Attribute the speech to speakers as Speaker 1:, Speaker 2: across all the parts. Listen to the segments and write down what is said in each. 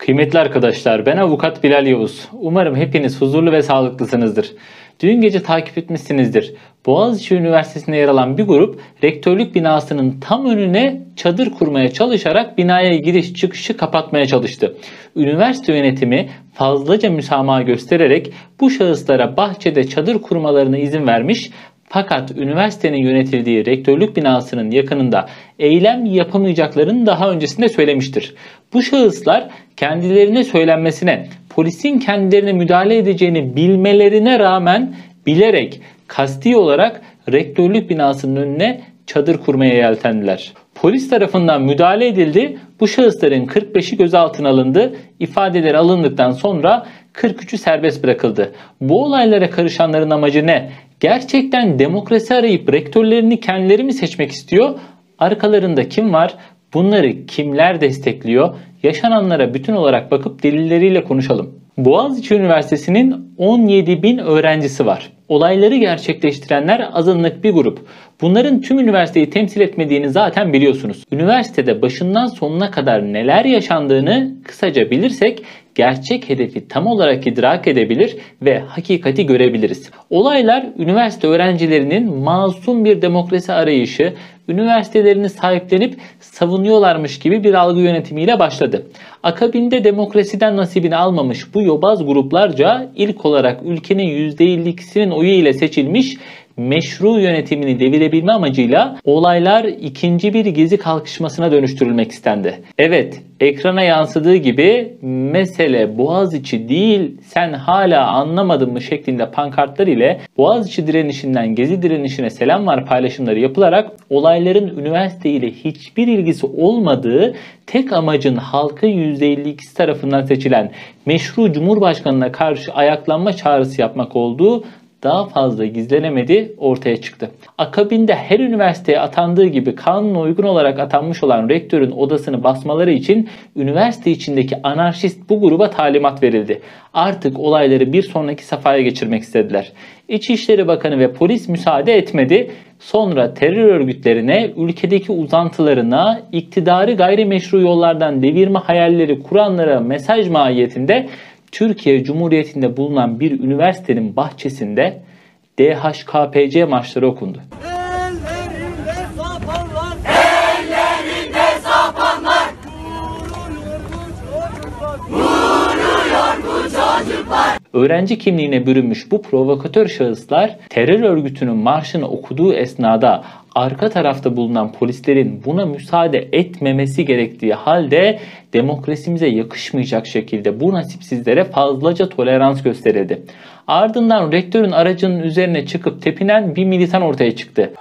Speaker 1: Kıymetli arkadaşlar, ben avukat Bilal Yavuz. Umarım hepiniz huzurlu ve sağlıklısınızdır. Dün gece takip etmişsinizdir. Boğaziçi Üniversitesi'nde yer alan bir grup, rektörlük binasının tam önüne çadır kurmaya çalışarak binaya giriş çıkışı kapatmaya çalıştı. Üniversite yönetimi fazlaca müsamaha göstererek bu şahıslara bahçede çadır kurmalarına izin vermiş. Fakat üniversitenin yönetildiği rektörlük binasının yakınında eylem yapamayacaklarını daha öncesinde söylemiştir. Bu şahıslar kendilerine söylenmesine, polisin kendilerine müdahale edeceğini bilmelerine rağmen bilerek, kasti olarak rektörlük binasının önüne çadır kurmaya yeltendiler. Polis tarafından müdahale edildi. Bu şahısların 45'i gözaltına alındı. İfadeleri alındıktan sonra 43'ü serbest bırakıldı. Bu olaylara karışanların amacı ne? Gerçekten demokrasi arayıp rektörlerini kendileri mi seçmek istiyor? Arkalarında kim var? Bunları kimler destekliyor? Yaşananlara bütün olarak bakıp delilleriyle konuşalım. Boğaziçi Üniversitesi'nin 17.000 öğrencisi var. Olayları gerçekleştirenler azınlık bir grup. Bunların tüm üniversiteyi temsil etmediğini zaten biliyorsunuz. Üniversitede başından sonuna kadar neler yaşandığını kısaca bilirsek gerçek hedefi tam olarak idrak edebilir ve hakikati görebiliriz. Olaylar üniversite öğrencilerinin masum bir demokrasi arayışı, üniversitelerini sahiplenip savunuyorlarmış gibi bir algı yönetimiyle başladı. Akabinde demokrasiden nasibini almamış bu yobaz gruplarca ilk olarak ülkenin %52'sinin oyu ile seçilmiş meşru yönetimini devirebilme amacıyla olaylar ikinci bir gezi kalkışmasına dönüştürülmek istendi. Evet, ekrana yansıdığı gibi mesele Boğaziçi değil, sen hala anlamadın mı şeklinde pankartlar ile Boğaziçi direnişinden gezi direnişine selam var paylaşımları yapılarak olayların üniversite ile hiçbir ilgisi olmadığı, tek amacın halkın %52'si tarafından seçilen meşru Cumhurbaşkanı'na karşı ayaklanma çağrısı yapmak olduğu daha fazla gizlenemedi, ortaya çıktı. Akabinde her üniversiteye atandığı gibi kanuna uygun olarak atanmış olan rektörün odasını basmaları için üniversite içindeki anarşist bu gruba talimat verildi. Artık olayları bir sonraki safhaya geçirmek istediler. İçişleri Bakanı ve polis müsaade etmedi. Sonra terör örgütlerine, ülkedeki uzantılarına, iktidarı gayrimeşru yollardan devirme hayalleri kuranlara mesaj mahiyetinde Türkiye Cumhuriyeti'nde bulunan bir üniversitenin bahçesinde DHKPC marşları okundu.
Speaker 2: Ellerinde sapanlar, ellerinde sapanlar, vuruyor bu çocuklar.
Speaker 1: Öğrenci kimliğine bürünmüş bu provokatör şahıslar terör örgütünün marşını okuduğu esnada arka tarafta bulunan polislerin buna müsaade etmemesi gerektiği halde demokrasimize yakışmayacak şekilde bu nasipsizlere fazlaca tolerans gösterildi. Ardından rektörün aracının üzerine çıkıp tepinen bir militan ortaya çıktı.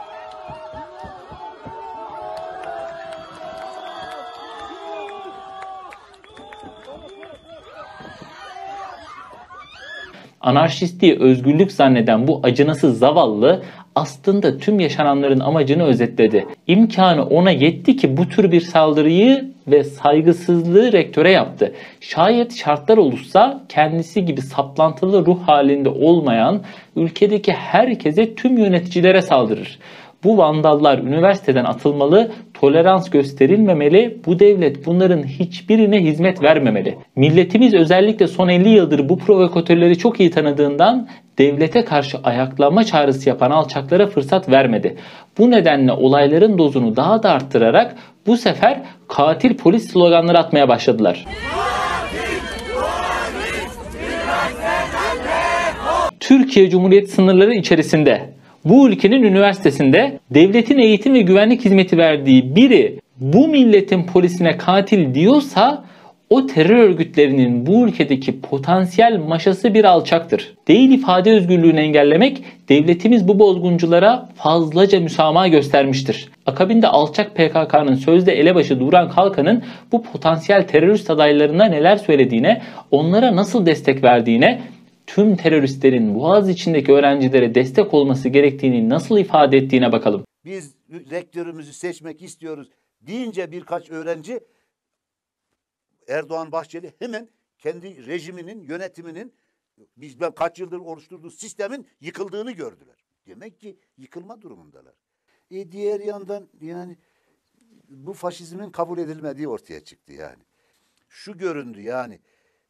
Speaker 1: Anarşistliği özgürlük zanneden bu acınasız zavallı aslında tüm yaşananların amacını özetledi. İmkanı ona yetti ki bu tür bir saldırıyı ve saygısızlığı rektöre yaptı. Şayet şartlar olursa kendisi gibi saplantılı ruh halinde olmayan ülkedeki herkese, tüm yöneticilere saldırır. Bu vandallar üniversiteden atılmalı, tolerans gösterilmemeli, bu devlet bunların hiçbirine hizmet vermemeli. Milletimiz özellikle son 50 yıldır bu provokatörleri çok iyi tanıdığından devlete karşı ayaklanma çağrısı yapan alçaklara fırsat vermedi. Bu nedenle olayların dozunu daha da arttırarak bu sefer katil polis sloganları atmaya başladılar. Türkiye Cumhuriyeti sınırları içerisinde, bu ülkenin üniversitesinde devletin eğitim ve güvenlik hizmeti verdiği biri bu milletin polisine katil diyorsa o terör örgütlerinin bu ülkedeki potansiyel maşası bir alçaktır. Değil ifade özgürlüğünü engellemek, devletimiz bu bozgunculara fazlaca müsamaha göstermiştir. Akabinde alçak PKK'nın sözde elebaşı Duran Kalkan'ın bu potansiyel terörist adaylarına neler söylediğine, onlara nasıl destek verdiğine, tüm teröristlerin Boğaziçi'ndeki öğrencilere destek olması gerektiğini nasıl ifade ettiğine bakalım.
Speaker 3: Biz rektörümüzü seçmek istiyoruz deyince birkaç öğrenci Erdoğan Bahçeli hemen kendi rejiminin, yönetiminin, ben kaç yıldır oluşturduğu sistemin yıkıldığını gördüler. Demek ki yıkılma durumundalar. Diğer yandan yani bu faşizmin kabul edilmediği ortaya çıktı yani. şu göründü yani.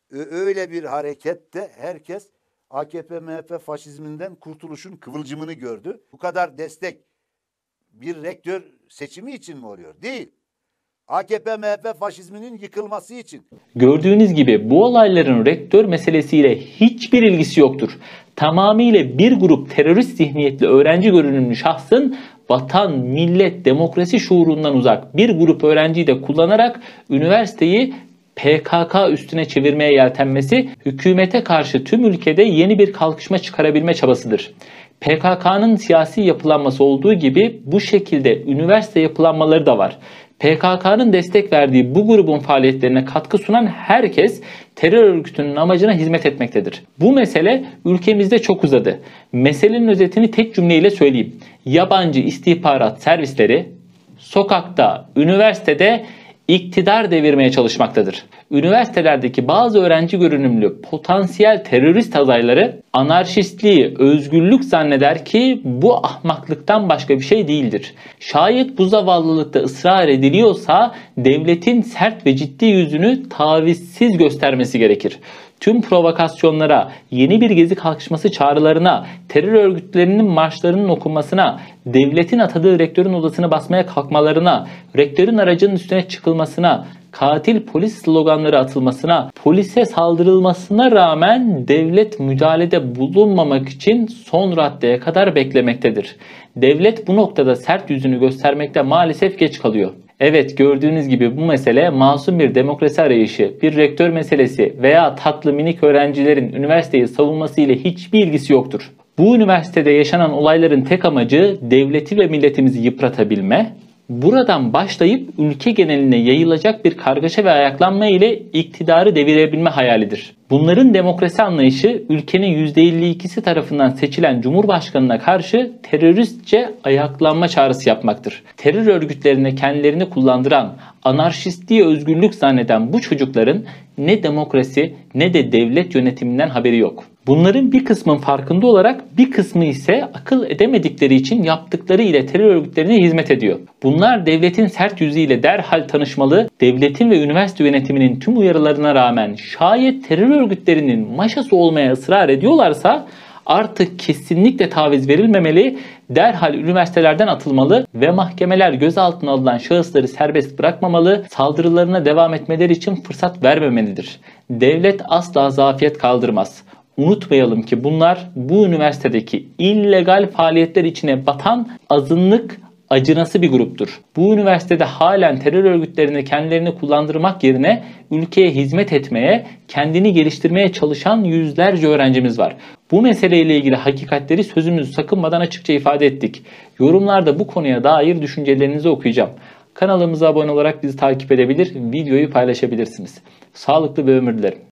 Speaker 3: Öyle bir harekette herkes AKP, MHP faşizminden kurtuluşun kıvılcımını gördü. Bu kadar destek bir rektör seçimi için mi oluyor? Değil. AKP, MHP faşizminin yıkılması için.
Speaker 1: Gördüğünüz gibi bu olayların rektör meselesiyle hiçbir ilgisi yoktur. Tamamıyla bir grup terörist zihniyetli öğrenci görünümlü şahsın vatan, millet, demokrasi şuurundan uzak bir grup öğrenciyi de kullanarak üniversiteyi PKK üstüne çevirmeye yeltenmesi, hükümete karşı tüm ülkede yeni bir kalkışma çıkarabilme çabasıdır. PKK'nın siyasi yapılanması olduğu gibi bu şekilde üniversite yapılanmaları da var. PKK'nın destek verdiği bu grubun faaliyetlerine katkı sunan herkes terör örgütünün amacına hizmet etmektedir. Bu mesele ülkemizde çok uzadı. Meselenin özetini tek cümleyle söyleyeyim. Yabancı istihbarat servisleri sokakta, üniversitede iktidar devirmeye çalışmaktadır. Üniversitelerdeki bazı öğrenci görünümlü potansiyel terörist adayları anarşistliği özgürlük zanneder ki bu ahmaklıktan başka bir şey değildir. Şayet bu zavallılıkta ısrar ediliyorsa devletin sert ve ciddi yüzünü tavizsiz göstermesi gerekir. Tüm provokasyonlara, yeni bir gezi kalkışması çağrılarına, terör örgütlerinin marşlarının okunmasına, devletin atadığı rektörün odasını basmaya kalkmalarına, rektörün aracının üstüne çıkılmasına, katil polis sloganları atılmasına, polise saldırılmasına rağmen devlet müdahalede bulunmamak için son raddeye kadar beklemektedir. Devlet bu noktada sert yüzünü göstermekte maalesef geç kalıyor. Evet, gördüğünüz gibi bu mesele masum bir demokrasi arayışı, bir rektör meselesi veya tatlı minik öğrencilerin üniversiteyi savunması ile hiçbir ilgisi yoktur. Bu üniversitede yaşanan olayların tek amacı devleti ve milletimizi yıpratabilme, buradan başlayıp ülke geneline yayılacak bir kargaşa ve ayaklanma ile iktidarı devirebilme hayalidir. Bunların demokrasi anlayışı ülkenin %52'si tarafından seçilen Cumhurbaşkanına karşı teröristçe ayaklanma çağrısı yapmaktır. Terör örgütlerine kendilerini kullandıran, anarşistliği özgürlük zanneden bu çocukların ne demokrasi ne de devlet yönetiminden haberi yok. Bunların bir kısmın farkında olarak bir kısmı ise akıl edemedikleri için yaptıkları ile terör örgütlerine hizmet ediyor. Bunlar devletin sert yüzüyle derhal tanışmalı, devletin ve üniversite yönetiminin tüm uyarılarına rağmen şayet terör örgütlerinin maşası olmaya ısrar ediyorlarsa artık kesinlikle taviz verilmemeli, derhal üniversitelerden atılmalı ve mahkemeler gözaltına alınan şahısları serbest bırakmamalı, saldırılarına devam etmeleri için fırsat vermemelidir. Devlet asla zafiyet kaldırmaz. Unutmayalım ki bunlar bu üniversitedeki illegal faaliyetler içine batan azınlık, acınası bir gruptur. Bu üniversitede halen terör örgütlerine kendilerini kullandırmak yerine ülkeye hizmet etmeye, kendini geliştirmeye çalışan yüzlerce öğrencimiz var. Bu meseleyle ilgili hakikatleri sözümüzü sakınmadan açıkça ifade ettik. Yorumlarda bu konuya dair düşüncelerinizi okuyacağım. Kanalımıza abone olarak bizi takip edebilir, videoyu paylaşabilirsiniz. Sağlıklı bir ömür dilerim.